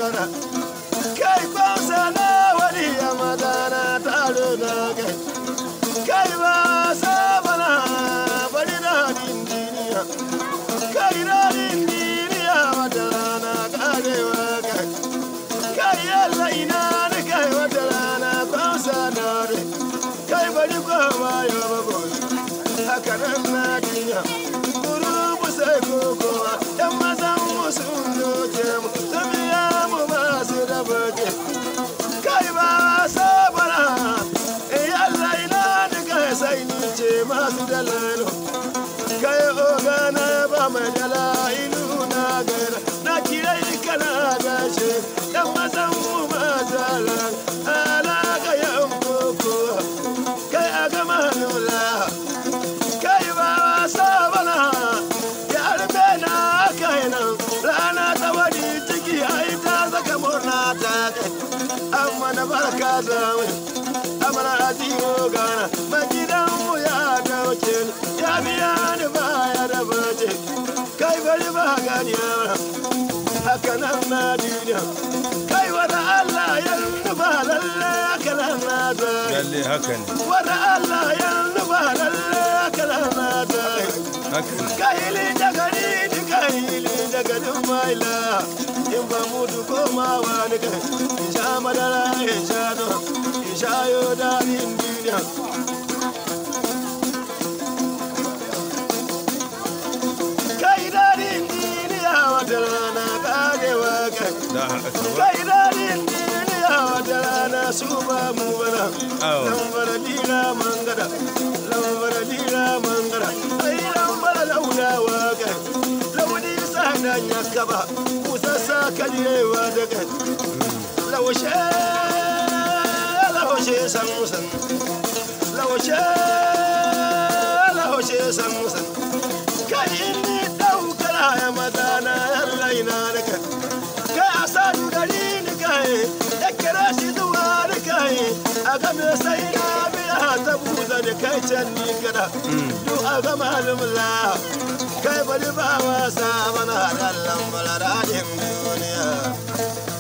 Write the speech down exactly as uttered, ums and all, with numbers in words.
gana kai kwansa na wani ya madana taro na kai kai ba sabana bari na dindiniya kai na dindiniya wata rana karewa kai kai yalla ina da kai wata rana kwansa na re kai bari kwama ya bago haka nan na duniya guru sai kokowa yan mazan mu sun doke mu tabiya mu ba su da bake kai ba sabara eh yalla ina da kai sai ni ce masu dalalo kai ogana ba mai dalailu na gara na kirai kana gashi yan mazan mu ba zalan ala ga yan kokowa kai a gama nula kai ba sabara rana ta wani ciki ai ta zaka murna ta kai amma na barka zama amana ajiyo gana magidan mu ya dauke ya biya ni baya da bace kai bari ba gani haka nan na duniya kai wada Allah ya nufa lalle haka nan na ta lalle haka ne wada Allah ya nufa lalle haka nan na ta haka kai li jagari kahili daga dumaila in ba mutu komawa ni kai in sha madara in sha no in sha yo daɗin duniya kai daɗin duniya wata rana kagewa kai kai daɗin duniya wata rana su ba mu bana lambara dira mangada lambara dira mangada ai lambara launawa kai na nyakaba musasa kaliyewa daga lawashe lawashe san musan lawashe lawashe san musan kai ni daukara ya madana yalla ina daga kai asadu gari ni kai dakara shi zuwa da kai aga me sai na biya ta buza da kai can ni kada to aga malumla kai bari ba wasa mana da lambar radin duniya